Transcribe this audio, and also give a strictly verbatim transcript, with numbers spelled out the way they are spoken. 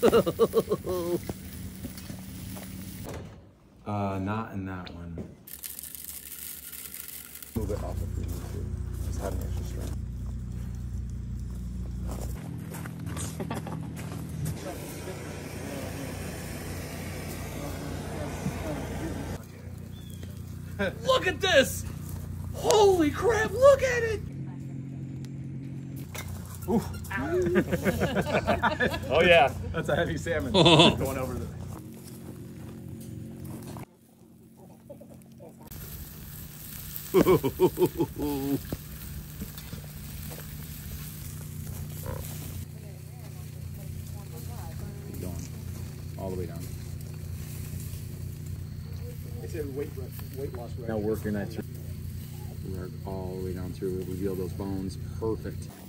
uh, not in that one. Move it off of the too. Just have an extra strength. Look at this! Holy crap, look at it! Ooh. Oh yeah. That's a heavy salmon. Going over the... Going all the way down. It's a weight, weight loss. Now work your night through. Work all the way down through. Reveal those bones. Perfect.